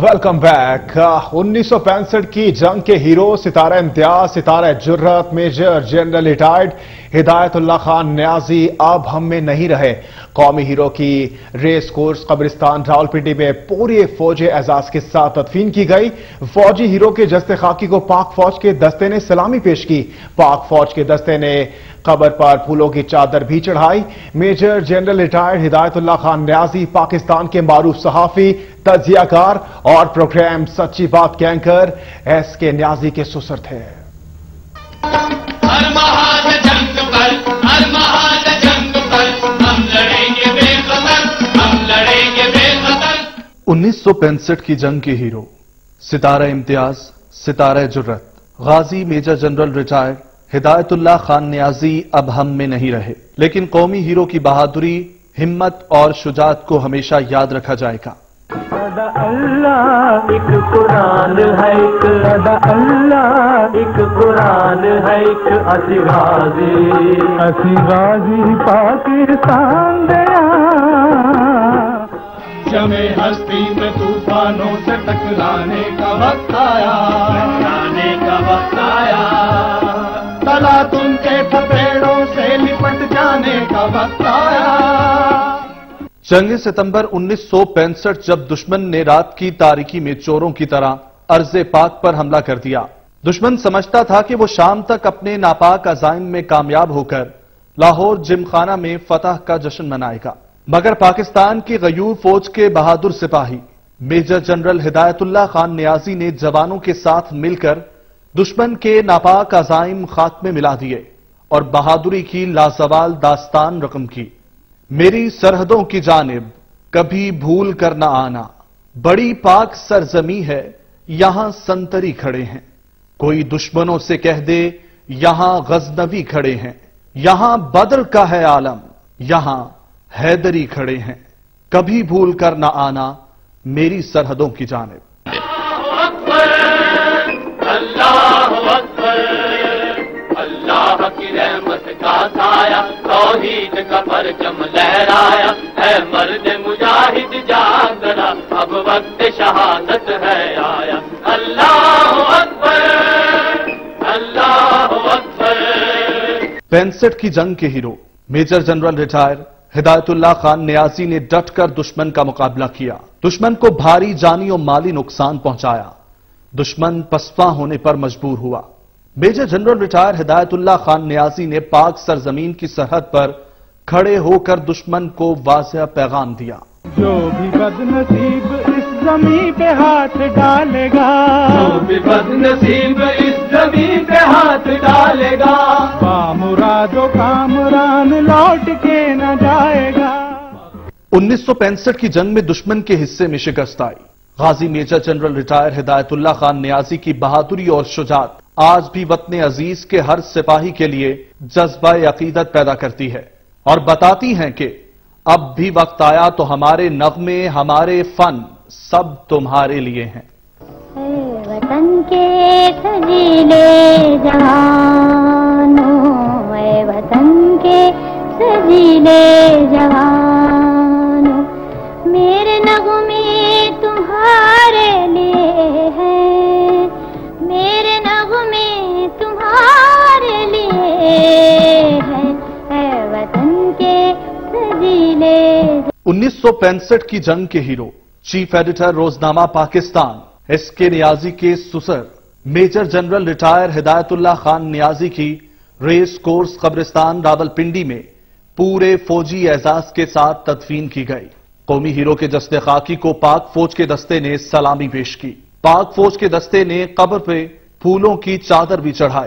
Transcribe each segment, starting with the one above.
Welcome back. 1965 की जंग के हीरो सितारा इम्तियाज, सितारा जुर्रत, major general retired Hidayatullah Khan Niazi अब हम में नहीं रहे। कौमी हीरो की रेस कोर्स कब्रिस्तान रावलपिंडी में पूरे फौजी एजाज के साथ तदफीन की गई। फौजी हीरो के जस्ते खाकी को पाक फौज के दस्ते ने सलामी पेश की। पाक फौज के दस्ते ने कब्र पर फूलों की चादर भी चढ़ाई। Major general retired Hidayatullah Khan Niazi Pakistan के मारूफ सहाफी, तजियाकार और प्रोग्राम सच्ची बात के एंकर एस.के. नियाजी के ससुर थे। हर महान जंग पर, हर महान जंग पर हम लड़ेंगे बेखतर, हम लड़ेंगे बेखतर। 1965 की जंग के हीरो सितारा इम्तियाज, सितारा जुर्रत, गाजी major general retired Hidayatullah Khan Niazi अब हम में नहीं रहे, लेकिन कौमी हीरो की बहादुरी, हिम्मत और शुजात को हमेशा याद रखा जाएगा। अल्लाह एक कुरान है, एक अल्लाह एक कुरान है, एक असी गाजी पाकिस्तान दया। जमे हस्ती में तूफानों से टकराने का वक्त आया, टकराने का वक्त आया। तला तुम के थपेड़ों से लिपट जाने का वक्त आया। जंग सितंबर 1965 जब दुश्मन ने रात की तारीकी में चोरों की तरह अर्ज़े पाक पर हमला कर दिया। दुश्मन समझता था कि वो शाम तक अपने नापाक अज़ाइम में कामयाब होकर लाहौर जिमखाना में फतह का जश्न मनाएगा, मगर पाकिस्तान की गयूर फौज के बहादुर सिपाही मेजर जनरल हिदायतुल्लाह खान नियाजी ने जवानों के साथ मिलकर दुश्मन के नापाक अज़ाइम खाक में मिला दिए और बहादुरी की लाजवाल दास्तान रकम की। मेरी सरहदों की जानिब कभी भूल कर न आना, बड़ी पाक सरजमी है यहां संतरी खड़े हैं। कोई दुश्मनों से कह दे यहां गजनवी खड़े हैं, यहां बदर का है आलम, यहां हैदरी खड़े हैं। कभी भूल कर न आना मेरी सरहदों की जानिब। अल्लाह की रहमत का साया, तौहीद का परचम लहराया है, मर्द मुजाहिद जागरा, अब वक्त शहादत है आया। अल्लाह अकबर, अल्लाह अकबर। 65 की जंग के hero major general retire Hidayatullah Khan Niazi ने डटकर दुश्मन का मुकाबला किया। दुश्मन को भारी जानी और माली नुकसान पहुंचाया। दुश्मन पसपा होने पर मजबूर हुआ। Major general retire Hidayatullah Khan Niazi ने पाक सरजमीन की सरहद पर खड़े होकर दुश्मन को वाज़ेह पैगाम दिया। जो भी बदनसीब इस जमीन पे हाथ डालेगा, जो भी बदनसीब इस जमीन पे हाथ डालेगा, बामुरादो कामरान लौट के न जाएगा। 1965 की जंग में दुश्मन के हिस्से में शिकस्त आई। गाजी major general retire Hidayatullah Khan Niazi की बहादुरी और शुजात आज भी वतन अजीज के हर सिपाही के लिए जज्बा अकीदत पैदा करती है और बताती हैं कि अब भी वक्त आया तो हमारे नगमे, हमारे फन सब तुम्हारे लिए हैं। वतन के सजीले जवानों, वतन के सजीले जवानों, मेरे नगमे तुम्हारे लिए हैं, मेरे नगमे तुम्हारे लिए हैं, वतन के सजीले। 1965 की जंग के हीरो चीफ एडिटर रोजनामा पाकिस्तान एस.के. नियाजी के ससुर major general retire Hidayatullah Khan Niazi की रेस कोर्स कब्रिस्तान रावलपिंडी में पूरे फौजी एजाज के साथ तदफीन की गई। कौमी हीरो के जस्ते खाकी को पाक फौज के दस्ते ने सलामी पेश की। पाक फौज के दस्ते ने कब्र पे फूलों की चादर भी चढ़ाई।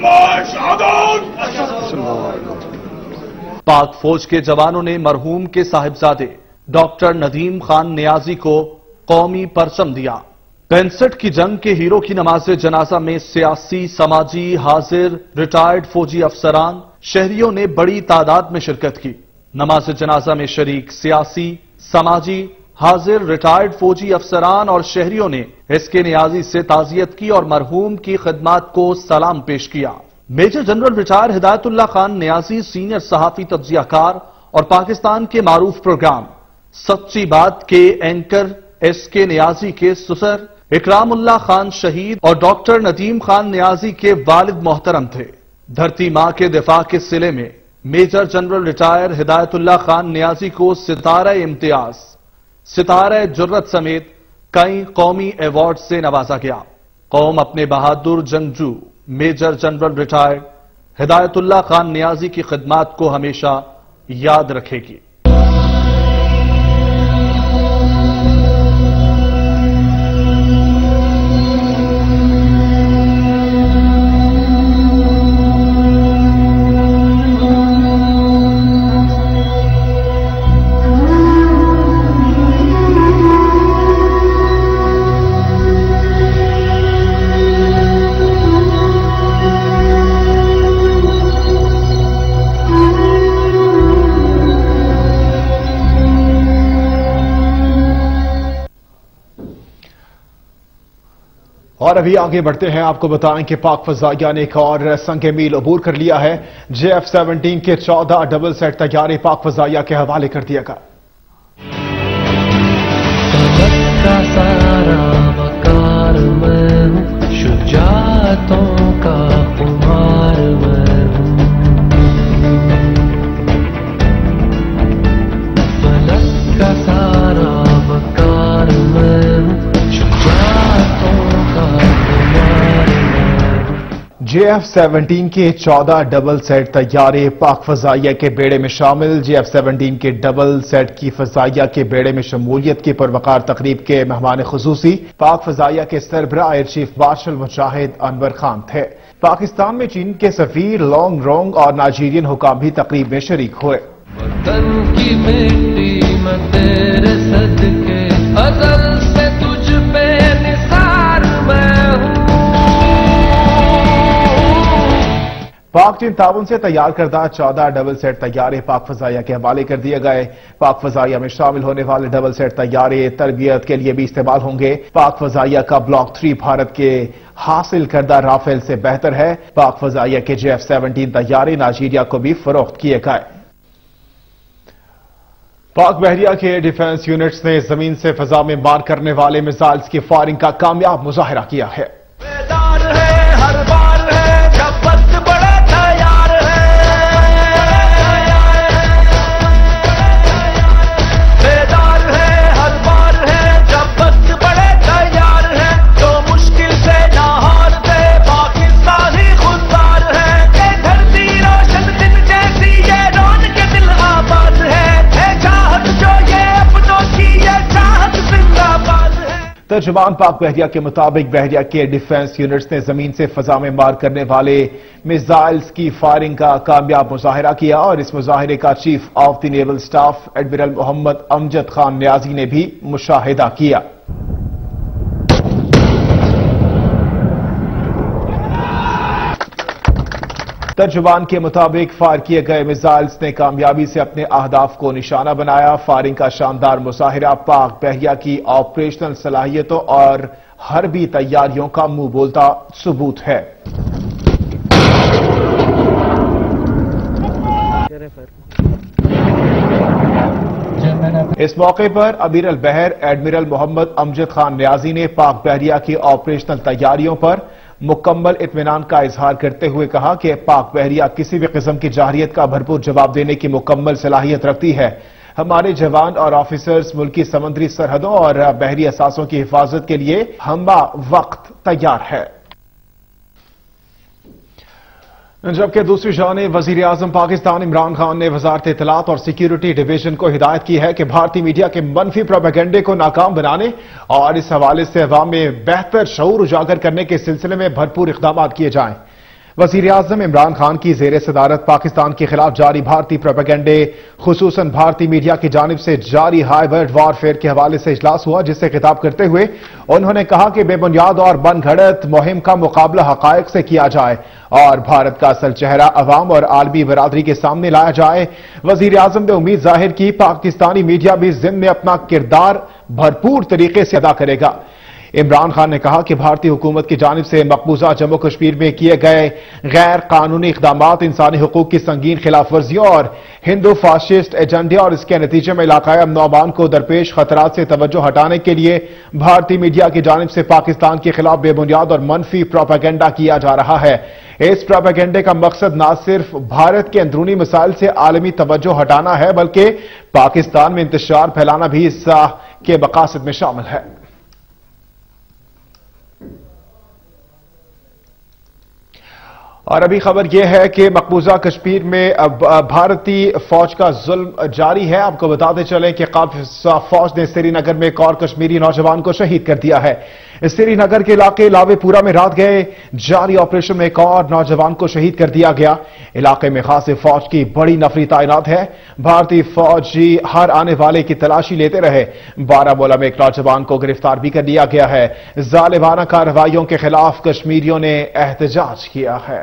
پاک فوج کے جوانوں نے مرحوم کے صاحبزادے ڈاکٹر ندیم خان نیازی کو قومی پرچم دیا۔ 65 کی جنگ کے ہیرو کی نماز جنازہ میں سیاسی، سماجی، حاضر، ریٹائرڈ فوجی افسران، شہریوں نے بڑی تعداد میں شرکت کی۔ نماز جنازہ میں شریک سیاسی، سماجی، حاضر، ریٹائرڈ فوجی افسران اور شہریوں نے اس کے نیازی سے تعزیت کی اور مرحوم کی خدمات کو سلام پیش کیا۔ میجر جنرل ریٹائر ہدایت اللہ خان نیازی سینئر صحافی، تجزیہ کار اور پاکستان کے معروف پروگرام سچی بات کے اینکر ایس کے نیازی کے سسر اکرام اللہ خان شہید اور ڈاکٹر ندیم خان نیازی کے والد محترم تھے۔ دھرتی ماں کے دفاع کے صلے میں میجر جنرل ریٹائر ہدایت اللہ خان نیازی کو ستارہ امتیاز، ستارہ جرت سمیت کئی قومی ایوارڈ سے نوازا گیا۔ قوم اپنے بہادر جنگجو میجر جنرل ریٹائر ہدایت اللہ خان نیازی کی خدمات کو ہمیشہ یاد رکھے گی۔ اور ابھی آگے بڑھتے ہیں، آپ کو بتائیں کہ پاک فضائیہ نے ایک اور سنگ میل عبور کر لیا ہے۔ JF-17 کے 14 ڈبل سیٹ طیارے پاک فضائیہ کے حوالے کر دیا گیا۔ JF-17 کے 14 ڈبل سیٹ طیارے پاک فضائیہ کے بیڑے میں شامل۔ JF-17 کے ڈبل سیٹ کی فضائیہ کے بیڑے میں شمولیت کی پروقار تقریب کے مہمان خصوصی پاک فضائیہ کے سربراہ air chief marshal Mujahid Anwar Khan تھے۔ پاکستان میں چین کے سفیر لانگ رونگ اور نائجیرین حکام بھی تقریب میں شریک ہوئے۔ وطن کی مٹی میں تیرے صدقے ازل سے تجھ پہ نثار میں ہوں۔ پاک چین تعاون سے تیار کردہ 14 ڈبل سیٹ طیارے پاک فضائیہ کے حوالے کر دیے گئے۔ پاک فضائیہ میں شامل ہونے والے ڈبل سیٹ طیارے تربیت کے لیے بھی استعمال ہوں گے۔ پاک فضائیہ کا بلاک 3 بھارت کے حاصل کردہ رافیل سے بہتر ہے۔ پاک فضائیہ کے JF-17 طیارے نائجیریا کو بھی فروخت کیے گئے۔ پاک بحریہ کے ڈیفنس یونٹس نے زمین سے فضا میں مار کرنے والے میزائلز کی فائرنگ کا کامیاب مظاہرہ کیا ہے۔ ترجمان پاک بحریہ کے مطابق بحریہ کے ڈیفنس یونٹس نے زمین سے فضا میں مار کرنے والے میزائلز کی فائرنگ کا کامیاب مظاہرہ کیا اور اس مظاہرے کا chief of the naval staff admiral Muhammad Amjad Khan Niazi نے بھی مشاہدہ کیا۔ ترجمان کے مطابق فائر کیے گئے میزائلز نے کامیابی سے اپنے اہداف کو نشانہ بنایا۔ فائرنگ کا شاندار مظاہرہ پاک بحریہ کی آپریشنل صلاحیتوں اور حربی تیاریوں کا منہ بولتا ثبوت ہے۔ اس موقع پر امیر البحر ایڈمرل محمد امجد خان نیازی نے پاک بحریہ کی آپریشنل تیاریوں پر مکمل اطمینان کا اظہار کرتے ہوئے کہا کہ پاک بحریہ کسی بھی قسم کی جارحیت کا بھرپور جواب دینے کی مکمل صلاحیت رکھتی ہے۔ ہمارے جوان اور آفیسرز ملکی سمندری سرحدوں اور بحری اثاثوں کی حفاظت کے لیے ہمہ وقت تیار ہے۔ جبکہ دوسری جانب وزیر اعظم پاکستان عمران خان نے وزارت اطلاعات اور سیکیورٹی ڈویژن کو ہدایت کی ہے کہ بھارتی میڈیا کے منفی پروپیگنڈے کو ناکام بنانے اور اس حوالے سے عوام میں بہتر شعور اجاگر کرنے کے سلسلے میں بھرپور اقدامات کیے جائیں۔ वजीर आजम इमरान खान की जेर सदारत पाकिस्तान के खिलाफ जारी भारतीय प्रोपेगेंडे खुसूसन भारतीय मीडिया की जानिब से जारी हाइब्रिड वॉरफेयर के हवाले से इजलास हुआ, जिससे खिताब करते हुए उन्होंने कहा कि बेबुनियाद और बनगढ़ंत मुहिम का मुकाबला हकायक से किया जाए और भारत का असल चेहरा अवाम और आलमी बरादरी के सामने लाया जाए। वजीर आजम ने उम्मीद जाहिर की पाकिस्तानी मीडिया भी ज़िम्न में अपना किरदार भरपूर तरीके से अदा करेगा। इमरान खान ने कहा कि भारतीय हुकूमत की जानिब से मकबूजा जम्मू कश्मीर में किए गए गैर कानूनी इक़दामात इंसानी हुकूक की संगीन खिलाफ वर्जियों और हिंदू फाशिस्ट एजेंडे और इसके नतीजे में इलाकाई अमन व अमान को दरपेश खतरात से तवज्जो हटाने के लिए भारतीय मीडिया की जानिब से पाकिस्तान के खिलाफ बेबुनियाद और मनफी प्रोपेगेंडा किया जा रहा है। इस प्रोपेगेंडे का मकसद न सिर्फ भारत के अंदरूनी मसाइल से आलमी तवज्जो हटाना है, बल्कि पाकिस्तान में इंतशार फैलाना भी इस के मकासद में शामिल है। और अभी खबर यह है कि मकबूजा कश्मीर में भारतीय फौज का जुल्म जारी है। आपको बताते चलें कि काफिर फौज ने श्रीनगर में एक और कश्मीरी नौजवान को शहीद कर दिया है। श्रीनगर के इलाके लावेपुरा में रात गए जारी ऑपरेशन में एक और नौजवान को शहीद कर दिया गया। इलाके में खासे फौज की बड़ी नफरी तैनात है। भारतीय फौजी हर आने वाले की तलाशी लेते रहे। बारामूला में एक नौजवान को गिरफ्तार भी कर लिया गया है। जालिमाना कार्रवाइयों के खिलाफ कश्मीरियों ने एहतजाज किया है।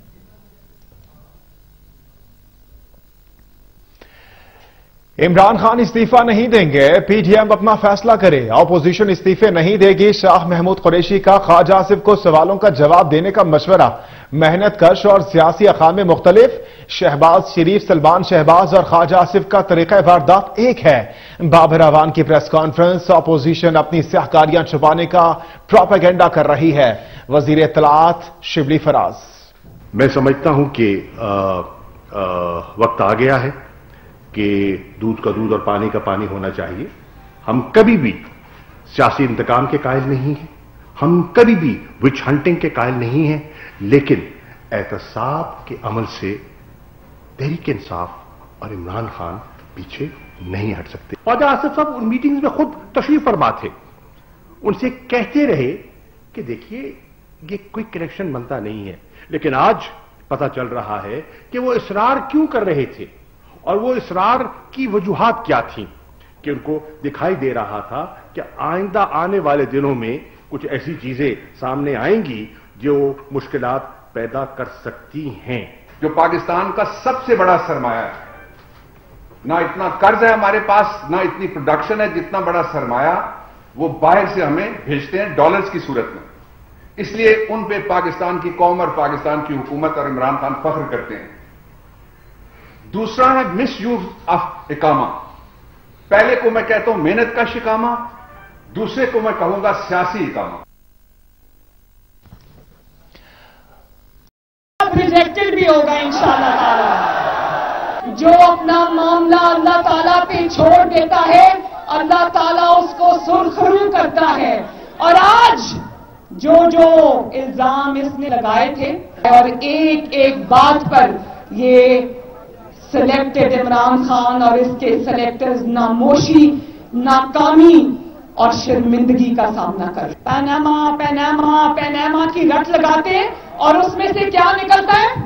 इमरान खान इस्तीफा नहीं देंगे, पीडीएम अपना फैसला करे। अपोजिशन इस्तीफे नहीं देगी। शाह महमूद कुरैशी का ख्वाजा आसिफ को सवालों का जवाब देने का मशवरा। मेहनत कश और सियासी अखाम में मुख्तलिफ। शहबाज शरीफ, सलमान शहबाज और ख्वाजा आसिफ का तरीका वारदात एक है। बाबर अवान की प्रेस कॉन्फ्रेंस। अपोजिशन अपनी स्याहकारियां छुपाने का प्रोपेगेंडा कर रही है। वजीर इत्तलात शिबली फराज। मैं समझता हूं कि वक्त आ गया है कि दूध का दूध और पानी का पानी होना चाहिए। हम कभी भी सियासी इंतकाम के कायल नहीं हैं, हम कभी भी विच हंटिंग के कायल नहीं हैं, लेकिन एहतसाब के अमल से तहरीक इंसाफ और इमरान खान पीछे नहीं हट सकते। ख्वाजा आसिफ साहब उन मीटिंग्स में खुद तशरीफ फरमा थे, उनसे कहते रहे कि देखिए ये कोई कनेक्शन बनता नहीं है, लेकिन आज पता चल रहा है कि वो इसरार क्यों कर रहे थे और वो इसरार की वजूहात क्या थी, कि उनको दिखाई दे रहा था कि आइंदा आने वाले दिनों में कुछ ऐसी चीजें सामने आएंगी जो मुश्किलात पैदा कर सकती हैं। जो पाकिस्तान का सबसे बड़ा सरमाया है, ना इतना कर्ज है हमारे पास, ना इतनी प्रोडक्शन है, जितना बड़ा सरमाया वो बाहर से हमें भेजते हैं डॉलर्स की सूरत में। इसलिए उन पे पाकिस्तान की कौम और पाकिस्तान की हुकूमत और इमरान खान फख्र करते हैं। दूसरा है मिस यूज ऑफ इकामा। पहले को मैं कहता हूं मेहनत का शिकामा, दूसरे को मैं कहूंगा सियासी इकामा। रिजेक्टेड भी होगा इंशाअल्लाह ताला। जो अपना मामला अल्लाह ताला पे छोड़ देता है, अल्लाह ताला उसको सुरखरू करता है। और आज जो जो इल्जाम इसने लगाए थे और एक एक बात पर ये सिलेक्टेड इमरान खान और इसके सिलेक्टर्स नामोशी, नाकामी और शर्मिंदगी का सामना कर। पैनामा पैनामा पैनामा की रट लगाते हैं और उसमें से क्या निकलता है?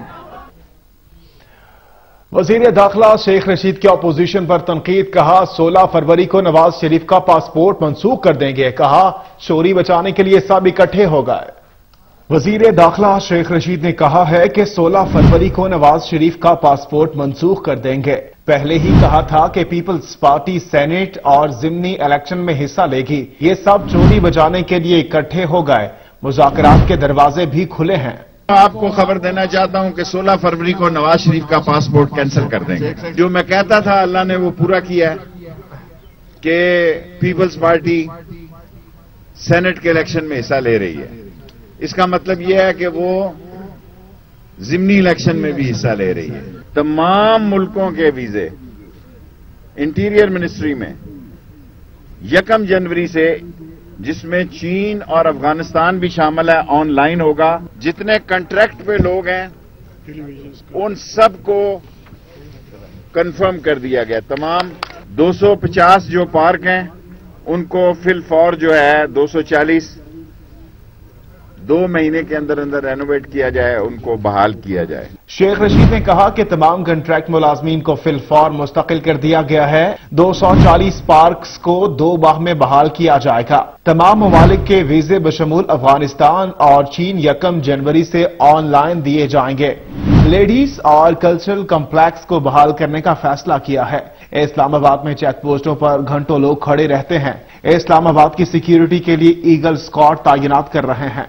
वजीर दाखिला शेख रशीद की अपोजिशन पर तनकीद। कहा 16 फरवरी को नवाज शरीफ का पासपोर्ट मंसूख कर देंगे। कहा चोरी बचाने के लिए सब इकट्ठे हो गए। वजीर दाखिला शेख रशीद ने कहा है कि 16 फरवरी को नवाज शरीफ का पासपोर्ट मंसूख कर देंगे। पहले ही कहा था कि पीपल्स पार्टी सेनेट और जिमनी इलेक्शन में हिस्सा लेगी। ये सब चोरी बचाने के लिए इकट्ठे हो गए। मुज़ाकरात के दरवाजे भी खुले हैं। आपको खबर देना चाहता हूं कि 16 फरवरी को नवाज शरीफ का पासपोर्ट कैंसिल कर देंगे। जो मैं कहता था अल्लाह ने वो पूरा किया है कि पीपल्स पार्टी सेनेट के इलेक्शन में हिस्सा ले रही है। इसका मतलब यह है कि वो जिमनी इलेक्शन में भी हिस्सा ले रही है। तमाम मुल्कों के वीजे इंटीरियर मिनिस्ट्री में 1 जनवरी से, जिसमें चीन और अफगानिस्तान भी शामिल है, ऑनलाइन होगा। जितने कॉन्ट्रैक्ट पे लोग हैं उन सबको कंफर्म कर दिया गया। तमाम 250 जो पार्क हैं उनको फिल फॉर जो है 240, 2 महीने के अंदर अंदर रेनोवेट किया जाए, उनको बहाल किया जाए। शेख रशीद ने कहा कि तमाम कंट्रैक्ट मुलाजमीन को फिलफौर मुस्तकिल कर दिया गया है। 240 पार्क्स को 2 माह में बहाल किया जाएगा। तमाम ममालिक के वीजे बशमूल अफगानिस्तान और चीन 1 जनवरी से ऑनलाइन दिए जाएंगे। लेडीज और कल्चरल कॉम्प्लेक्स को बहाल करने का फैसला किया है। इस्लामाबाद में चेक पोस्टों पर घंटों लोग खड़े रहते हैं। इस्लामाबाद की सिक्योरिटी के लिए ईगल स्क्वाड तैनात कर रहे हैं।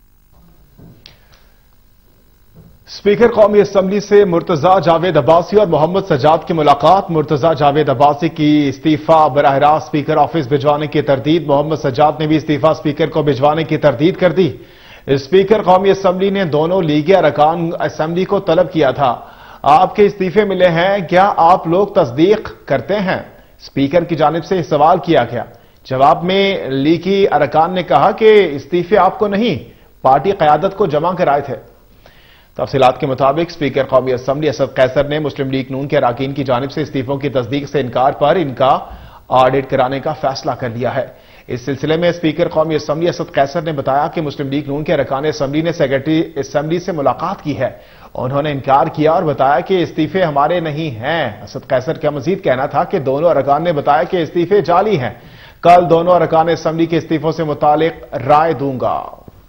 स्पीकर कौमी असम्बली से मुर्तजा जावेद अब्बासी और मोहम्मद सजाद की मुलाकात। मुर्तजा जावेद अब्बासी की इस्तीफा बराह रास्त स्पीकर ऑफिस भिजवाने की तरदीद। मोहम्मद सजाद ने भी इस्तीफा स्पीकर को भिजवाने की तरदीद कर दी। स्पीकर कौमी असम्बली ने दोनों लीगी अरकान असम्बली को तलब किया था। आपके इस्तीफे मिले हैं, क्या आप लोग तस्दीक करते हैं? स्पीकर की जानिब से सवाल किया गया। जवाब में लीगी अरकान ने कहा कि इस्तीफे आपको नहीं, पार्टी क़यादत को जमा कराए थे। तफसीलात के मुताबिक स्पीकर कौमी असम्बली असद कैसर ने मुस्लिम लीग नून के अरकान की जानिब से इस्तीफों की तस्दीक से इनकार पर इनका ऑडिट कराने का फैसला कर लिया है। इस सिलसिले में स्पीकर कौमी असम्बली असद कैसर ने बताया कि मुस्लिम लीग नून के अरकान असम्बली ने सेक्रेटरी असम्बली से मुलाकात की है। उन्होंने इनकार किया और बताया कि इस्तीफे हमारे नहीं हैं। असद कैसर का मजीद कहना था कि दोनों अरकान ने बताया कि इस्तीफे जाली हैं। कल दोनों अरकान असम्बली के इस्तीफों से मुतालिक राय दूंगा।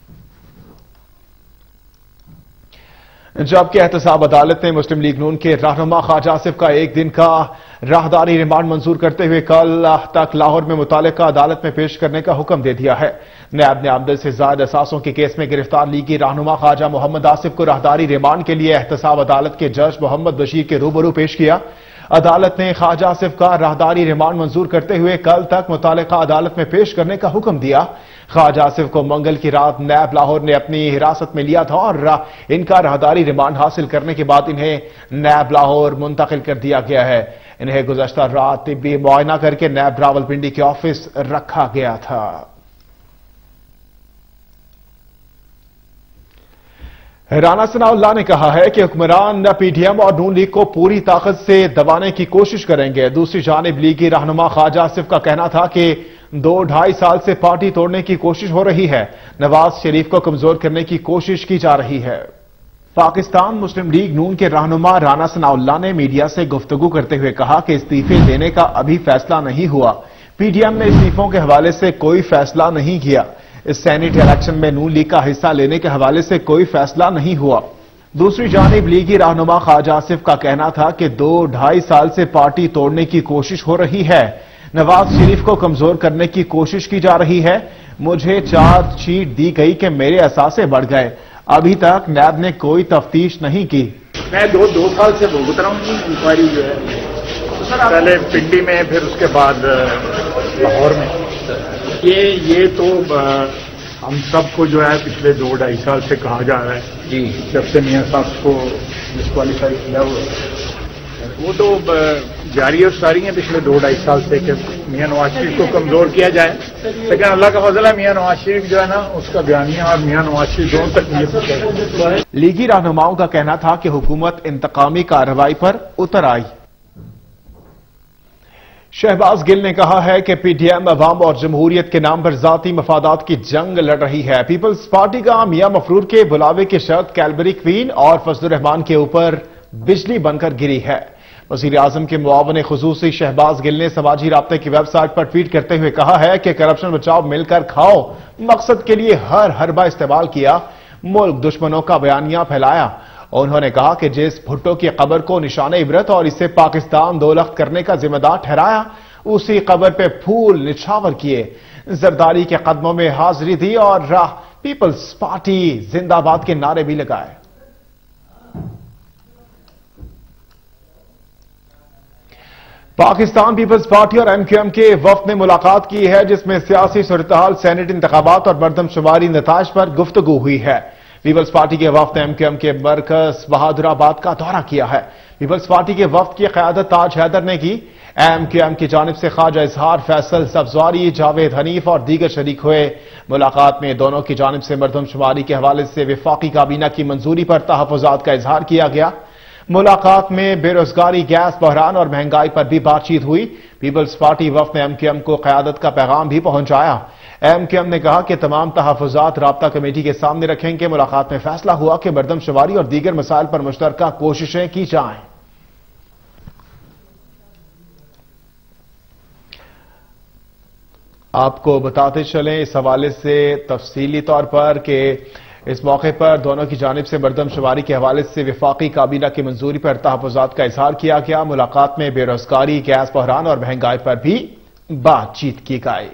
जबकि एहतसाब अदालत ने मुस्लिम लीग नून के रहनुमा ख्वाजा आसिफ का 1 दिन का राहदारी रिमांड मंजूर करते हुए कल तक लाहौर में मुतालिका अदालत में पेश करने का हुक्म दे दिया है। नायब ने आमदन से ज्यादा असासों के केस में गिरफ्तार लीगी रहनुमा ख्वाजा मोहम्मद आसिफ को राहदारी रिमांड के लिए एहतसाब अदालत के जज मोहम्मद बशीर के रूबरू पेश किया। अदालत ने ख्वाजा आसिफ का राहदारी रिमांड मंजूर करते हुए कल तक मुतालिका अदालत में पेश करने का हुक्म दिया। ख्वाजा आसिफ को मंगल की रात नैब लाहौर ने अपनी हिरासत में लिया था और इनका राहदारी रिमांड हासिल करने के बाद इन्हें नैब लाहौर मुंतकिल कर दिया गया है। इन्हें गुज़श्ता रात तिब्बी मुआयना करके नैब रावलपिंडी के ऑफिस रखा गया था। राना सनाउल्लाह ने कहा है कि हुक्मरान पीडीएम और नून लीग को पूरी ताकत से दबाने की कोशिश करेंगे। दूसरी जानिब लीगी रहनुमा ख्वाजा आसिफ का कहना था कि 2-2.5 साल से पार्टी तोड़ने की कोशिश हो रही है। नवाज शरीफ को कमजोर करने की कोशिश की जा रही है। पाकिस्तान मुस्लिम लीग नून के रहनुमा राना सनाउल्लाह ने मीडिया से गुफ्तगू करते हुए कहा कि इस्तीफे देने का अभी फैसला नहीं हुआ। पीडीएम ने इस्तीफों के हवाले से कोई फैसला नहीं किया। इस सेनेट इलेक्शन में नून लीग का हिस्सा लेने के हवाले से कोई फैसला नहीं हुआ। दूसरी जानिब लीगी रहनुमा ख्वाजा आसिफ का कहना था कि 2-2.5 साल से पार्टी तोड़ने की कोशिश हो रही है। नवाज शरीफ को कमजोर करने की कोशिश की जा रही है। मुझे चार्जशीट दी गई कि मेरे असासे बढ़ गए। अभी तक नैब ने कोई तफ्तीश नहीं की। मैं 2 साल से भुगत रहा हूँ इंक्वायरी जो है, पहले पिंडी में, फिर उसके बाद लाहौर में। ये तो हम सबको जो है पिछले 2-2.5 साल से कहा जा रहा है जी, जब से मियां साहब को डिस्क्वालीफाई किया हुआ, वो तो जारी और सारी है पिछले 2-2.5 साल से कि मियां नवाज शरीफ को कमजोर किया जाए। लेकिन अल्लाह का फजल है, मियां नवाज शरीफ जो है ना, उसका बयानिया और मियां नवाज शरीफ दोनों तक नहीं पहुंचा। लीगी रहनुमाओं का कहना था कि हुकूमत इंतकामी कार्रवाई पर उतर आई। शहबाज गिल ने कहा है कि पीडीएम अवाम और जमहूरियत के नाम पर जाती मफादात की जंग लड़ रही है। पीपल्स पार्टी का मियां मफरूर के बुलावे के शर्त कैलबरी क्वीन और फजलुर रहमान के ऊपर बिजली बनकर गिरी है। वज़ीर आज़म के मुआवन खुसूसी शहबाज गिल ने समाजी राब्ते की वेबसाइट पर ट्वीट करते हुए कहा है कि करप्शन बचाओ मिलकर खाओ मकसद के लिए हर हरबा इस्तेमाल किया, मुल्क दुश्मनों का बयानिया फैलाया। उन्होंने कहा कि जिस भुट्टो की कब्र को निशाने इबरत और इसे पाकिस्तान दौलत करने का जिम्मेदार ठहराया, उसी कब्र पे फूल निछावर किए, जरदारी के कदमों में हाजिरी दी और पीपल्स पार्टी जिंदाबाद के नारे भी लगाए। पाकिस्तान पीपल्स पार्टी और एमक्यूएम के वफ्द ने मुलाकात की है, जिसमें सियासी सूरतहाल, सेनेट इंतखाबात और मरदमशुमारी नताइज पर गुफ्तगू हुई है। पीपल्स पार्टी के वफ्द ने एमक्यूएम के मरकज बहादुराबाद का दौरा किया है। पीपल्स पार्टी के वफ्द की क़यादत ताज हैदर ने की। एमक्यूएम की जानिब से ख्वाजा इजहार, फैसल सब्जवारी, जावेद हनीफ और दीगर शरीक हुए। मुलाकात में दोनों की जानिब से मरदमशुमारी के हवाले से वफाकी काबीना की मंजूरी पर तहफ़्फ़ुज़ात का इजहार किया गया। मुलाकात में बेरोजगारी, गैस बहरान और महंगाई पर भी बातचीत हुई। पीपल्स पार्टी वफ्द ने एमक्यूएम को क़यादत का पैगाम भी पहुंचाया। MKM نے کہا کہ تمام تحفظات رابطہ کمیٹی کے سامنے رکھیں گے. ملاقات میں فیصلہ ہوا کہ مردم شماری اور دیگر مسائل پر مشترکہ کوششیں کی جائیں. آپ کو بتاتے چلیں اس حوالے سے تفصیلی طور پر کہ اس موقع پر دونوں کی جانب سے مردم شماری کے حوالے سے وفاقی کابینہ کی منظوری پر تحفظات کا اظہار کیا گیا. ملاقات میں بے روزگاری، گیس بحران اور مہنگائی پر بھی بات چیت کی گئی.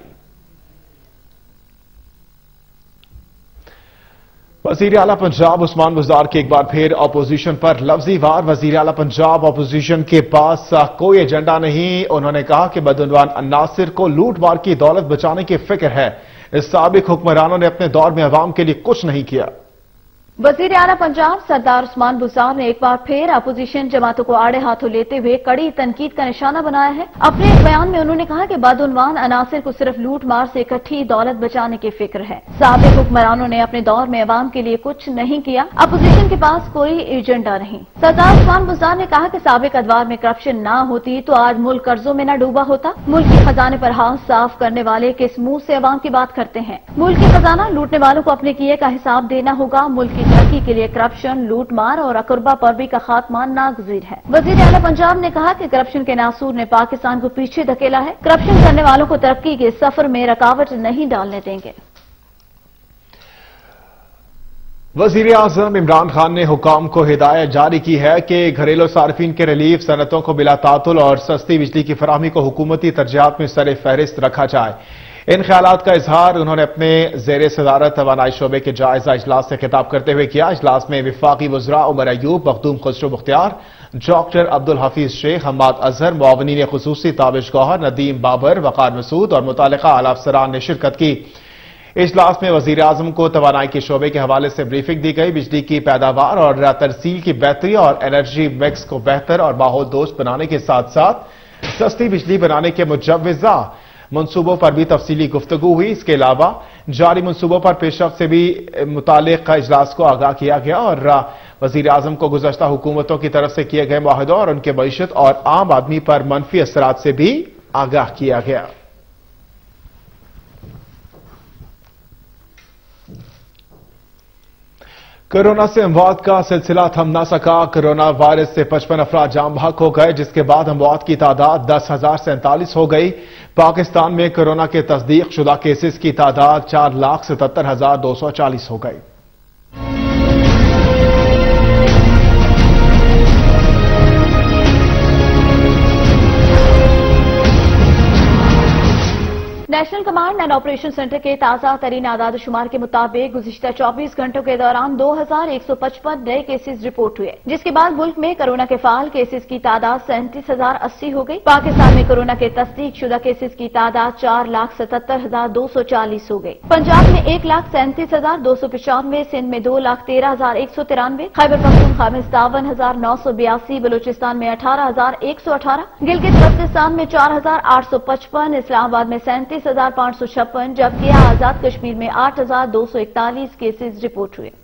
وزیر اعلیٰ پنجاب عثمان بزدار کے ایک بار پھر اپوزیشن پر لفظی وار. وزیر اعلیٰ پنجاب اپوزیشن کے پاس کوئی ایجنڈا نہیں. انہوں نے کہا کہ بدعنوان عناصر کو لوٹ مار کی دولت بچانے کی فکر ہے. اس سابق حکمرانوں نے اپنے دور میں عوام کے لیے کچھ نہیں کیا. وزیر اعلیٰ پنجاب سردار عثمان بزدار نے ایک بار پھر اپوزیشن جماعتوں کو آڑے ہاتھوں لیتے ہوئے کڑی تنقید کا نشانہ بنایا ہے. اپنے ایک بیان میں انہوں نے کہا کہ بدعنوان عناصر کو صرف لوٹ مار سے اکٹھی دولت بچانے کی فکر ہے. سابق حکمرانوں نے اپنے دور میں عوام کے لیے کچھ نہیں کیا. اپوزیشن کے پاس کوئی ایجنڈا نہیں. سردار عثمان بزدار نے کہا کہ سابق ادوار میں کرپشن نہ ہوتی تو آج ملک قرضوں میں نہ ڈوبا ہوتا. ملک کے خزانے پر ہاتھ صاف کرنے والے کس منہ سے عوام کی بات کرتے ہیں. ملک کے خزانہ لوٹنے والوں کو اپنے کیے کا حساب دینا ہوگا. ملک کی ترقی کے لیے کرپشن، لوٹ مار اور اقربا پروی کا خاتمہ ناگزیر ہے. وزیر اعلیٰ پنجاب نے کہا کہ کرپشن کے ناسور نے پاکستان کو پیچھے دھکیلا ہے. کرپشن کرنے والوں کو ترقی کے سفر میں رکاوٹ نہیں ڈالنے دیں گے. وزیر اعظم عمران خان نے حکام کو ہدایت جاری کی ہے کہ گھریلو صارفین کے ریلیف صنعتوں کو بلا تعطل اور سستی بجلی کی فراہمی کو حکومتی ترجیحات میں سر فہرست رکھا جائے. ان خیالات کا اظہار انہوں نے اپنے زیر صدارت توانائی شعبے کے جائزہ اجلاس سے خطاب کرتے ہوئے کیا. اجلاس میں وفاقی وزراء عمر ایوب، مخدوم خسرو مختار، ڈاکٹر عبدالحفیظ شیخ، حماد اظہر، معاونین خصوصی تابش گوہر، ندیم بابر، وقار مسعود اور متعلقہ اعلی افسران نے شرکت کی. اجلاس میں وزیر اعظم کو توانائی کے شعبے کے حوالے سے بریفنگ دی گئی. بجلی کی پیداوار اور ترسیل کی بہتری اور انرجی مکس کو بہتر اور ماحول دوست بنانے کے ساتھ ساتھ سستی بجلی بنانے کے مجوزہ منصوبوں پر بھی تفصیلی گفتگو ہوئی. اس کے علاوہ جاری منصوبوں پر پیش رفت سے بھی متعلق اجلاس کو آگاہ کیا گیا اور وزیر اعظم کو گزشتہ حکومتوں کی طرف سے کیے گئے معاہدوں اور ان کے معیشت اور عام آدمی پر منفی اثرات سے بھی آگاہ کیا گیا. کورونا سے اموات کا سلسلہ تھم نہ سکا. کورونا وائرس سے 55 افراد جاں بحق ہو گئے جس کے بعد اموات کی تعداد 10,047 ہو گئی. پاکستان میں کورونا کے تصدیق شدہ کیسز کی تعداد 4,77,240 ہو گئی. National Command and Operation Centre کے تازہ ترین اعداد و شمار کے مطابق گزشتہ 24 گھنٹوں کے دوران 2,155 نئے کیسز رپورٹ ہوئے جس کے بعد ملک میں کورونا کے فعال کیسز کی تعداد 37,080 ہو گئی. پاکستان میں کورونا کے تصدیق شدہ کیسز کی تعداد 4,77,240 ہو گئی. پنجاب میں 1,37,295، سندھ میں 2,13,193، خیبر پختونخوا میں 57,982، بلوچستان میں 18,118، گلگت بلتستان میں 4,855، اسلام آباد میں 37,556 جبکہ آزاد کشمیر میں 8,241 کیسز رپورٹ ہوئے.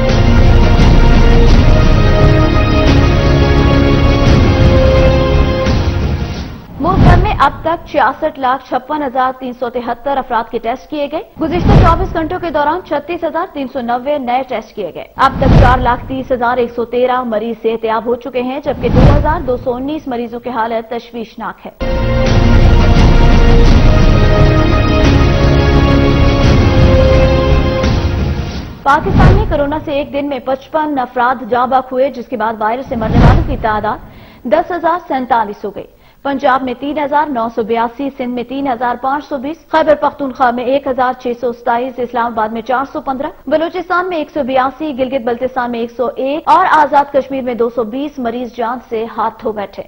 ملک بھر میں اب تک 66,56,373 افراد کے ٹیسٹ کیے گئے. گزشتہ 24 گھنٹوں کے دوران 36,390 نئے ٹیسٹ کیے گئے. اب تک 4,30,113 مریض صحتیاب ہو چکے ہیں جبکہ 2,219 مریضوں کی حالت تشویشناک ہے. پاکستان میں کورونا سے ایک دن میں 55 افراد جاں بحق ہوئے جس کے بعد وائرس سے مرنے والوں کی تعداد 10,047 ہو گئی. پنجاب میں 3,982، سندھ میں 3,520، خیبر پختونخوا میں 1,627، اسلام آباد میں 415، بلوچستان میں 182، گلگت بلتستان میں 101 اور آزاد کشمیر میں 220 مریض جان سے ہاتھ دھو بیٹھے.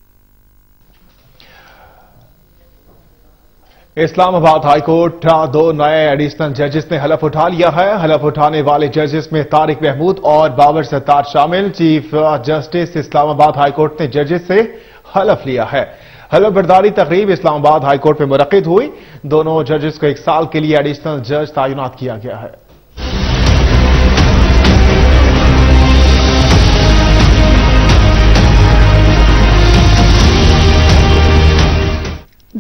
اسلام آباد ہائی کورٹ 2 نئے ایڈیشنل ججز نے حلف اٹھا لیا ہے. حلف اٹھانے والے ججز میں طارق محمود اور بابر ستار شامل. چیف جسٹس اسلام آباد ہائی کورٹ نے ججز سے حلف لیا ہے. حلف برداری تقریب اسلام آباد ہائی کورٹ میں منعقد ہوئی. دونوں ججز کو 1 سال کے لیے ایڈیشنل جج تعینات کیا گیا ہے.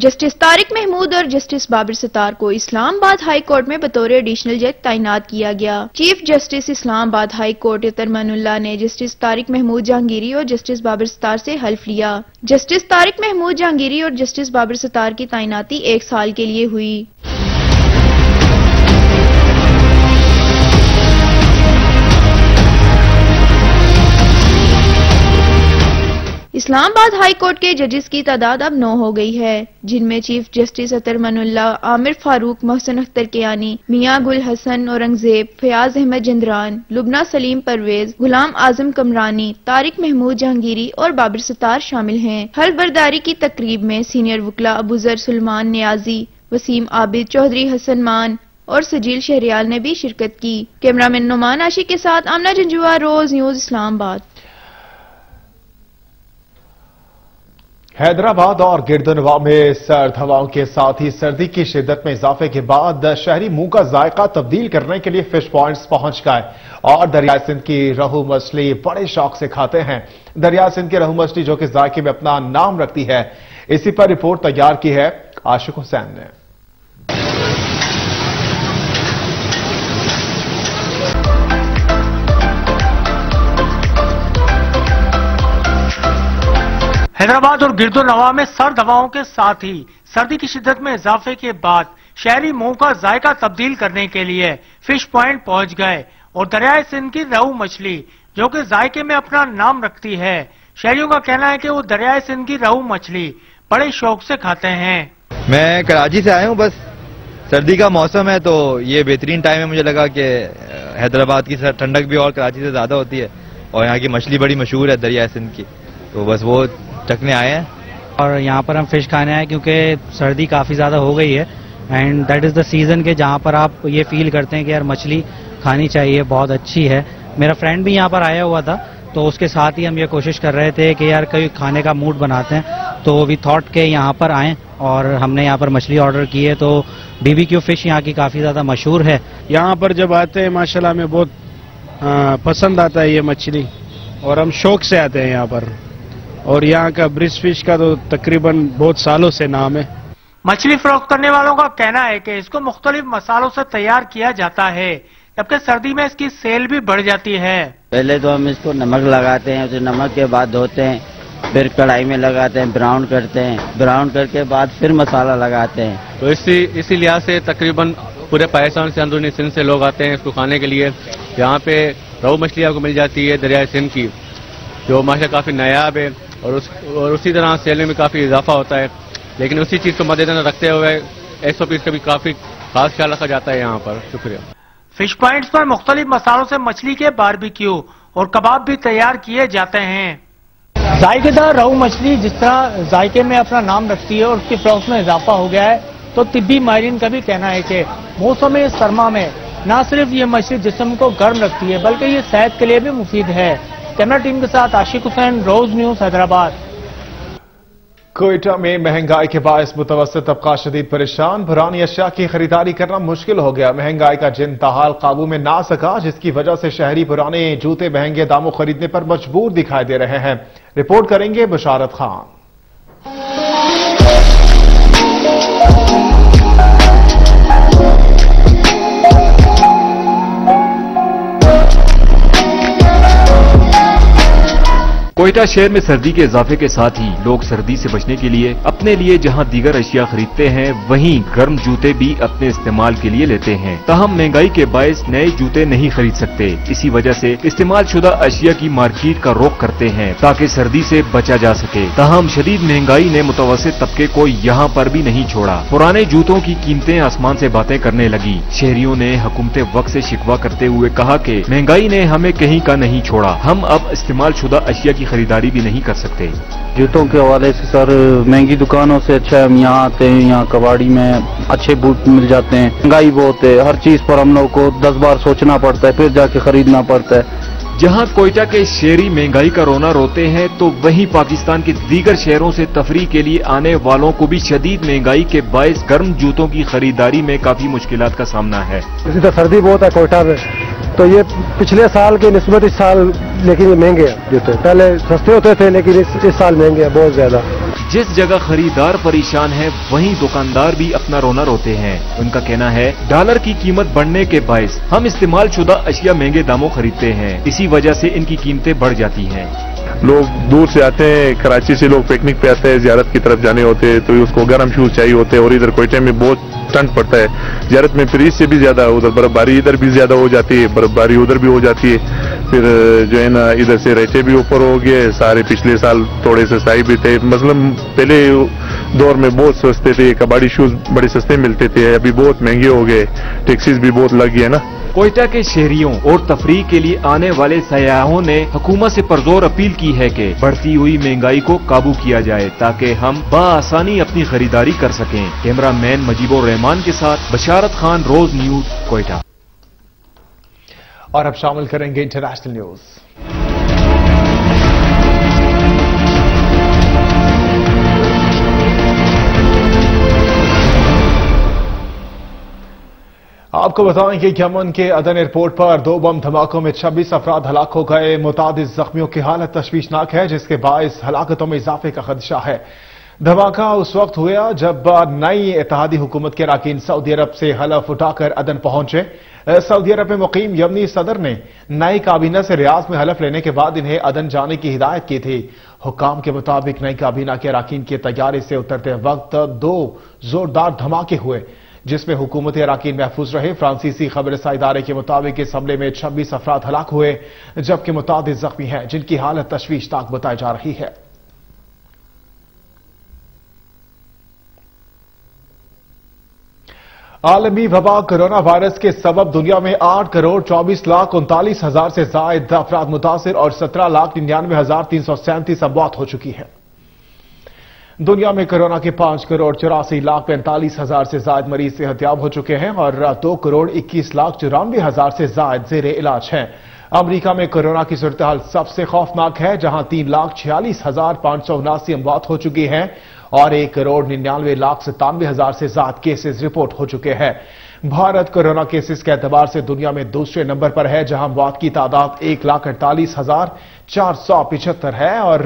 جسٹس طارق محمود اور جسٹس بابر ستار کو اسلام آباد ہائی کورٹ میں بطور ایڈیشنل جج تعینات کیا گیا۔ چیف جسٹس اسلام آباد ہائی کورٹ اترمن اللہ نے جسٹس طارق محمود جہانگیری اور جسٹس بابر ستار سے حلف لیا۔ جسٹس طارق محمود جہانگیری اور جسٹس بابر ستار کی تعیناتی 1 سال کے لیے ہوئی۔ اسلام آباد ہائی کورٹ کے ججز کی تعداد اب 9 ہو گئی ہے، جن میں chief justice Athar Minallah, Aamir Farooq, Mohsin Akhtar Kayani, Mian Gul حسن اورنگزیب، فیاض احمد جندران، لبنہ سلیم پرویز، غلام اعظم کمرانی، طارق محمود جہانگیری اور بابر ستار شامل ہیں۔ حلف برداری کی تقریب میں سینئر وکلا ابوذر سلمان نیازی، وسیم عابد، چودھری حسن مان اور سجیل شہریال نے بھی شرکت کی۔ کیمرامین نعمان عاشق کے ساتھ آمنہ جنجوعہ، روز نیوز، اسلام آباد۔ حیدرآباد اور گردنواں میں سرد ہواؤں کے ساتھ ہی سردی کی شدت میں اضافے کے بعد شہری منہ کا ذائقہ تبدیل کرنے کے لیے فش پوائنٹس پہنچ گئے اور دریائے سندھ کی رہو مچھلی بڑے شوق سے کھاتے ہیں۔ دریائے سندھ کی رہو مچھلی جو کہ ذائقے میں اپنا نام رکھتی ہے، اسی پر رپورٹ تیار کی ہے عاشق حسین نے۔ حیدرآباد اور گرد و نواح میں سرد ہواؤں کے ساتھ ہی سردی کی شدت میں اضافے کے بعد شہری منہ کا ذائقہ تبدیل کرنے کے لیے فش پوائنٹ پہنچ گئے اور دریائے سندھ کی رہو مچھلی جو کہ ذائقے میں اپنا نام رکھتی ہے، شہریوں کا کہنا ہے کہ وہ دریائے سندھ کی رہو مچھلی بڑے شوق سے کھاتے ہیں۔ میں کراچی سے آیا ہوں، بس سردی کا موسم ہے تو یہ بہترین ٹائم ہے۔ مجھے لگا کہ حیدرآباد کی ٹھنڈک بھی اور کراچی سے زیادہ ہوتی ہے اور یہاں کی مچھلی بڑی مشہور ہے دریائے سندھ کی، تو بس وہ چکنے آئے ہیں اور یہاں پر ہم فش کھانے آئے کیونکہ سردی کافی زیادہ ہو گئی ہے and that is the season کہ جہاں پر آپ یہ فیل کرتے ہیں کہ یار مچھلی کھانی چاہیے، بہت اچھی ہے۔ میرا فرینڈ بھی یہاں پر آیا ہوا تھا تو اس کے ساتھ ہی ہم یہ کوشش کر رہے تھے کہ یار کوئی کھانے کا موڈ بناتے ہیں، تو وی تھاٹ کہ یہاں پر آئیں اور ہم نے یہاں پر مچھلی آرڈر کی ہے۔ تو بی بی کیو فش یہاں کی کافی زیادہ مشہور ہے۔ یہاں پر جب آتے ہیں ماشاءاللہ ہمیں بہت پسند آتا ہے یہ مچھلی اور ہم شوق سے آتے ہیں یہاں پر، اور یہاں کا برش فش کا تو تقریباً بہت سالوں سے نام ہے۔ مچھلی فروخت کرنے والوں کا کہنا ہے کہ اس کو مختلف مسالوں سے تیار کیا جاتا ہے، جبکہ سردی میں اس کی سیل بھی بڑھ جاتی ہے۔ پہلے تو ہم اس کو نمک لگاتے ہیں، پھر نمک کے بعد دھوتے ہیں، پھر کڑھائی میں لگاتے ہیں، براؤن کرتے ہیں، براؤن کر کے بعد پھر مسالہ لگاتے ہیں۔ تو اسی لحاظ سے تقریباً پورے پاکستان سے اندرونی سندھ سے لوگ آتے ہیں اس کو کھانے کے لیے۔ یہاں پہ رہو مچھلی آپ کو مل جاتی ہے دریائے سندھ کی، جو ماشاءاللہ کافی نایاب ہے اور اسی طرح سیل میں بھی کافی اضافہ ہوتا ہے، لیکن اسی چیز کو مد نظر رکھتے ہوئے SOPs کا بھی کافی خاص خیال رکھا جاتا ہے یہاں پر۔ شکریہ۔ فش پوائنٹس پر مختلف مسالوں سے مچھلی کے باربیکیو اور کباب بھی تیار کیے جاتے ہیں۔ ذائقے دار رہو مچھلی جس طرح ذائقے میں اپنا نام رکھتی ہے اور اس کی فروخت میں اضافہ ہو گیا ہے، تو طبی ماہرین کا بھی کہنا ہے کہ موسم سرما میں نہ صرف یہ مچھلی جسم کو گرم رکھتی ہے بلکہ یہ صحت کے لیے بھی مفید ہے۔ کیمرہ ٹیم کے ساتھ عاشق حسین، روز نیوز، حیدرآباد۔ کوئٹہ میں مہنگائی کے باعث متوسط طبقہ شدید پریشان، پرانی اشیاء کی خریداری کرنا مشکل ہو گیا۔ مہنگائی کا جن تحال قابو میں نہ آ سکا، جس کی وجہ سے شہری پرانے جوتے مہنگے داموں خریدنے پر مجبور دکھائی دے رہے ہیں۔ رپورٹ کریں گے بشارت خان۔ کوئٹہ شہر میں سردی کے اضافے کے ساتھ ہی لوگ سردی سے بچنے کے لیے اپنے لیے جہاں دیگر اشیاء خریدتے ہیں وہیں گرم جوتے بھی اپنے استعمال کے لیے لیتے ہیں، تاہم مہنگائی کے باعث نئے جوتے نہیں خرید سکتے۔ اسی وجہ سے استعمال شدہ اشیاء کی مارکیٹ کا رخ کرتے ہیں تاکہ سردی سے بچا جا سکے، تاہم شدید مہنگائی نے متوسط طبقے کو یہاں پر بھی نہیں چھوڑا۔ پرانے جوتوں کی قیمتیں آسمان سے باتیں کرنے لگی۔ شہریوں نے حکومت وقت سے شکوہ کرتے ہوئے کہا کہ مہنگائی نے ہمیں کہیں کا نہیں چھوڑا، ہم اب استعمال شدہ اشیاء کی خریداری بھی نہیں کر سکتے۔ جوتوں کے حوالے سے سر مہنگی دکانوں سے اچھا ہم یہاں آتے ہیں، یہاں کباڑی میں اچھے بوٹ مل جاتے ہیں۔ مہنگائی بہت ہے، ہر چیز پر ہم لوگ کو 10 بار سوچنا پڑتا ہے، پھر جا کے خریدنا پڑتا ہے۔ جہاں کوئٹہ کے شہری مہنگائی کا رونا روتے ہیں تو وہیں پاکستان کے دیگر شہروں سے تفریح کے لیے آنے والوں کو بھی شدید مہنگائی کے باعث گرم جوتوں کی خریداری میں کافی مشکلات کا سامنا ہے۔ اسی طرح سردی بہت ہے کوئٹہ میں، تو یہ پچھلے سال کے نسبت اس سال لیکن یہ مہنگے ہیں جوتے. پہلے سستے ہوتے تھے لیکن اس سال مہنگے ہیں بہت زیادہ. جس جگہ خریدار پریشان ہے وہیں دکاندار بھی اپنا رونا روتے ہیں. ان کا کہنا ہے ڈالر کی قیمت بڑھنے کے باعث ہم استعمال شدہ اشیاء مہنگے داموں خریدتے ہیں, اسی وجہ سے ان کی قیمتیں بڑھ جاتی ہیں. لوگ دور سے آتے ہیں, کراچی سے لوگ پکنک پہ آتے ہیں, زیارت کی طرف جانے ہوتے ہیں, تو اس کو گرم شوز چاہیے ہوتے ہیں. اور ادھر کوئٹہ میں بہت ٹھنڈ پڑتا ہے, زیارت میں پھر اس سے بھی زیادہ ادھر برف باری ادھر بھی زیادہ ہو جاتی ہے, برف باری ادھر بھی ہو جاتی ہے. پھر جو ہے نا ادھر سے ریٹے بھی اوپر ہو گئے سارے. پچھلے سال تھوڑے سستے بھی تھے, مثلا پہلے دور میں بہت سستے تھے, کباڑی شوز بڑے سستے ملتے تھے, ابھی بہت مہنگے ہو گئے, ٹیکسیز بھی بہت لگ گئے نا. کوئٹہ کے شہریوں اور تفریح کے لیے آنے والے سیاحوں نے حکومت سے پرزور اپیل کی ہے کہ بڑھتی ہوئی مہنگائی کو قابو کیا جائے تاکہ ہم بآسانی اپنی خریداری کر سکیں. کیمرہ مین مجیب الرحمان کے ساتھ بشارت خان, روز نیوز, کوئٹہ. اور اب شامل کریں گے انٹرنیشنل نیوز. آپ کو بتائیں کہ یمن کے عدن ایئرپورٹ پر 2 بم دھماکوں میں 26 افراد ہلاک ہو گئے. متعدد زخمیوں کی حالت تشویشناک ہے جس کے باعث ہلاکتوں میں اضافے کا خدشہ ہے. دھماکہ اس وقت ہوا جب نئی اتحادی حکومت کے اراکین سعودی عرب سے حلف اٹھا کر عدن پہنچے. سعودی عرب میں مقیم یمنی صدر نے نئی کابینہ سے ریاض میں حلف لینے کے بعد انہیں عدن جانے کی ہدایت کی تھی. حکام کے مطابق نئی کابینہ کے اراکین کے طیارے سے اترتے وقت 2 زوردار دھماکے ہوئے جس میں حکومتی اراکین محفوظ رہے. فرانسیسی خبر رساں ادارے کے مطابق اس حملے میں 26 افراد ہلاک ہوئے جبکہ متعدد زخمی ہیں جن کی حالت تشویشناک بتائی جا رہی ہے. عالمی وبا کرونا وائرس کے سبب دنیا میں 8,24,39,000 سے زائد افراد متاثر اور 17,99,337 اموات ہو چکی ہیں. دنیا میں کرونا کے 5,84,45,000 سے زائد مریض صحتیاب ہو چکے ہیں اور 2,21,94,000 سے زائد زیر علاج ہیں. امریکہ میں کرونا کی صورتحال سب سے خوفناک ہے جہاں 3,46,579 اموات ہو چکی ہیں اور 1,99,97,000 سے زائد کیسز رپورٹ ہو چکے ہیں. بھارت کورونا کیسز کے اعتبار سے دنیا میں دوسرے نمبر پر ہے جہاں اموات کی تعداد 1,48,475 ہے اور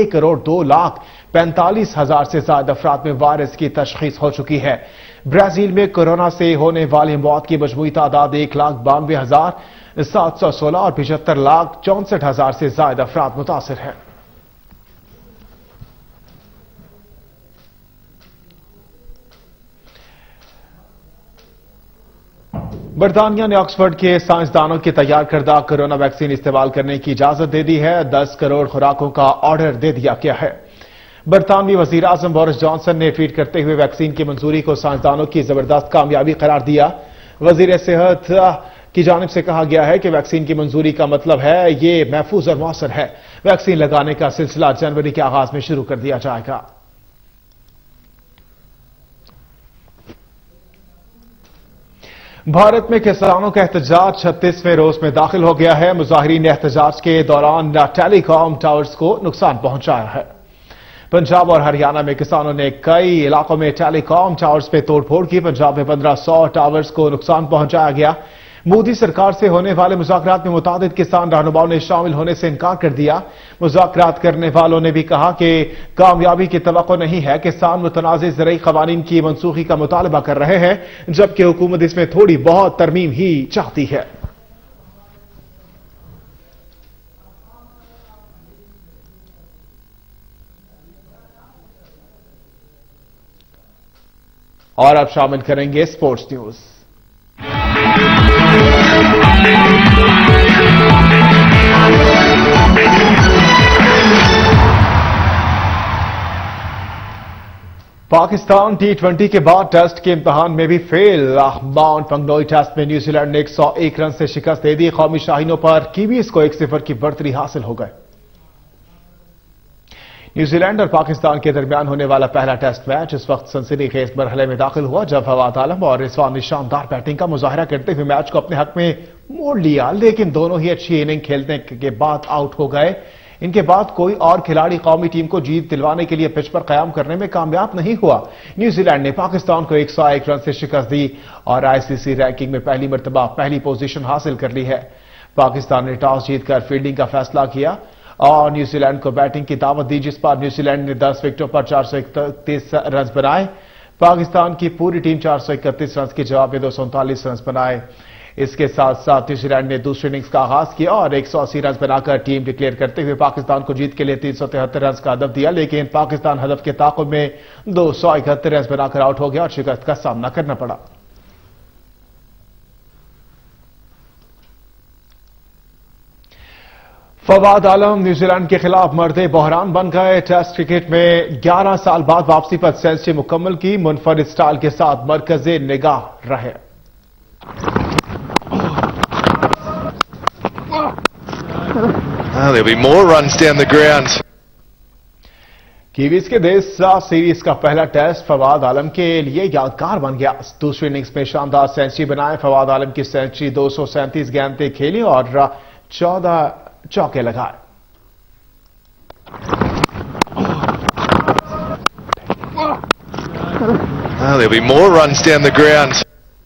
1,02,45,000 سے زائد افراد میں وائرس کی تشخیص ہو چکی ہے. برازیل میں کورونا سے ہونے والی اموات کی مجموعی تعداد 1,92,716 اور 75,64,000 سے زائد افراد متاثر ہیں. برطانیہ نے آکسفورڈ کے سائنسدانوں کی تیار کردہ کورونا ویکسین استعمال کرنے کی اجازت دے دی ہے. 10 کروڑ خوراکوں کا آرڈر دے دیا گیا ہے. برطانوی وزیر اعظم بورس جانسن نے ٹویٹ کرتے ہوئے ویکسین کی منظوری کو سائنسدانوں کی زبردست کامیابی قرار دیا. وزیر صحت کی جانب سے کہا گیا ہے کہ ویکسین کی منظوری کا مطلب ہے یہ محفوظ اور مؤثر ہے. ویکسین لگانے کا سلسلہ جنوری کے آغاز میں شروع کر دیا جائے گا. بھارت میں کسانوں کا احتجاج 36ویں روز میں داخل ہو گیا ہے. مظاہرین نے احتجاج کے دوران ٹیلی کام ٹاورز کو نقصان پہنچایا ہے. پنجاب اور ہریانہ میں کسانوں نے کئی علاقوں میں ٹیلی کام ٹاورز پہ توڑ پھوڑ کی. پنجاب میں 1500 ٹاورز کو نقصان پہنچایا گیا. مودی سرکار سے ہونے والے مذاکرات میں متعدد کسان رہنماؤں نے شامل ہونے سے انکار کر دیا. مذاکرات کرنے والوں نے بھی کہا کہ کامیابی کی توقع نہیں ہے. کسان متنازع زرعی قوانین کی منسوخی کا مطالبہ کر رہے ہیں جبکہ حکومت اس میں تھوڑی بہت ترمیم ہی چاہتی ہے. اور اب شامل کریں گے اسپورٹس نیوز. پاکستان T20 کے بعد ٹیسٹ کے امتحان میں بھی فیل. ماؤنٹ پنگنوئی ٹیسٹ میں نیوزی لینڈ نے 101 رن سے شکست دے دی. قومی شاہینوں پر کیویز کو 1-0 کی برتری حاصل ہو گئے. نیوزی لینڈ اور پاکستان کے درمیان ہونے والا پہلا ٹیسٹ میچ اس وقت سنسنی خیز مرحلے میں داخل ہوا جب فواد عالم اور رضوان نے شاندار بیٹنگ کا مظاہرہ کرتے ہوئے میچ کو اپنے حق میں موڑ لیا لیکن دونوں ہی اچھی اننگ کھیلنے کے بعد آؤٹ ہو گئے. ان کے بعد کوئی اور کھلاڑی قومی ٹیم کو جیت دلوانے کے لیے پچ پر قیام کرنے میں کامیاب نہیں ہوا. نیوزی لینڈ نے پاکستان کو 101 رن سے شکست دی اور ICC رینکنگ میں پہلی مرتبہ پہلی پوزیشن حاصل کر لی ہے. पाकिस्तान ने टॉस जीतकर फील्डिंग का फैसला किया और न्यूजीलैंड को बैटिंग की दावत दी, जिस पर न्यूजीलैंड ने 10 विकेटों पर 431 रन बनाए। पाकिस्तान की पूरी टीम 431 रन के जवाब में 239 रन बनाए। इसके साथ साथ न्यूजीलैंड ने दूसरी इनिंग्स का आगाज किया और 180 रन बनाकर टीम डिक्लेयर करते हुए पाकिस्तान को जीत के लिए 373 रन का हदफ दिया, लेकिन पाकिस्तान हदफ के ताक़ुब में 271 रन बनाकर आउट हो गया और शिकस्त का सामना करना पड़ा। फवाद आलम न्यूजीलैंड के खिलाफ मर्दे बहरान बन गए। टेस्ट क्रिकेट में 11 साल बाद वापसी पर सेंचुरी मुकम्मल की, मुनफरिद स्टाइल के साथ मरकज़े निगाह रहे। There'll be more runs down the ground. Kiwis के देसा सीरीज का पहला टेस्ट फवाद आलम के लिए यादगार बन गया। दूसरी इनिंग्स में शानदार सेंचुरी बनाए फवाद आलम की सेंचुरी 237 गेंदें खेली और 14 चौके लगाए। There'll be more runs down the ground.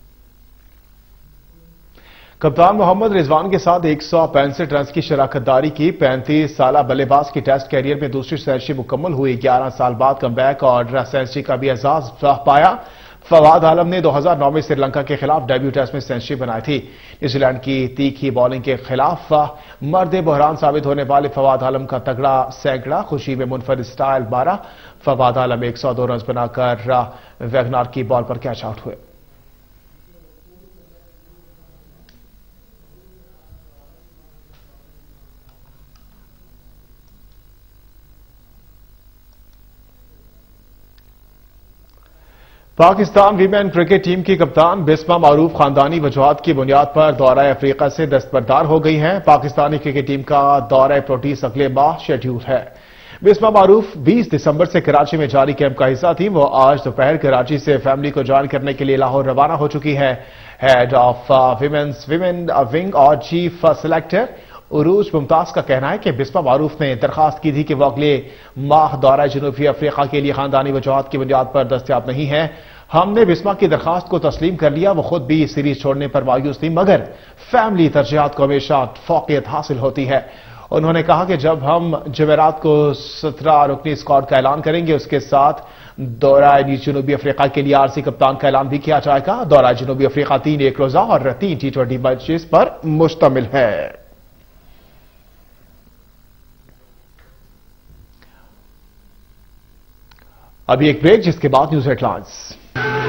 कप्तान मोहम्मद रिजवान के साथ 165 रन की शराकतदारी की 35 साला बल्लेबाज की टेस्ट कैरियर में दूसरी सेंचुरी मुकम्मल हुई। 11 साल बाद कमबैक और सेंचुरी का भी एजाज पाया। फवाद आलम ने 2009 में श्रीलंका के खिलाफ डेब्यू टेस्ट में सेंचुरी बनाई थी। न्यूजीलैंड की तीखी बॉलिंग के खिलाफ मर्दे बहरान साबित होने वाले फवाद आलम का तगड़ा सैकड़ा, खुशी में मुनफरिद स्टाइल 12। फवाद आलम 102 रन बनाकर वैगनार की बॉल पर कैच आउट हुए। पाकिस्तान वीमेन क्रिकेट टीम की कप्तान बिस्मा मारूफ खानदानी वजूहात की बुनियाद पर दौरा अफ्रीका से दस्तबरदार हो गई हैं। पाकिस्तानी क्रिकेट टीम का दौरा प्रोटीज अगले माह शेड्यूल है। बिस्मा मारूफ 20 दिसंबर से कराची में जारी कैंप का हिस्सा थी। वो आज दोपहर कराची से फैमिली को ज्वाइन करने के लिए लाहौर रवाना हो चुकी है। हेड ऑफ विमेन विंग और चीफ सेलेक्टर उरूज मुमताज का कहना है कि बिस्मा मारूफ ने दरखास्त की थी कि वो अगले माह दौरा जनूबी अफ्रीका के लिए खानदानी वजूहात की बुनियाद पर दस्तयाब नहीं है। हमने बिस्मा की दरखास्त को तस्लीम कर लिया। वो खुद भी सीरीज छोड़ने पर मायूस थी, मगर फैमिली तरजीहात को हमेशा फौकियत हासिल होती है। उन्होंने कहा कि जब हम जमेरात को 17 रुकनी स्क्वाड का ऐलान करेंगे, उसके साथ दौरा जनूबी अफ्रीका के लिए आरसी कप्तान का ऐलान भी किया जाएगा। दौरा जनूबी अफ्रीका 3 एक रोजा और 3 T20 मैचेस पर मुश्तमिल है। अभी एक ब्रेक, जिसके बाद न्यूज हेडलाइंस।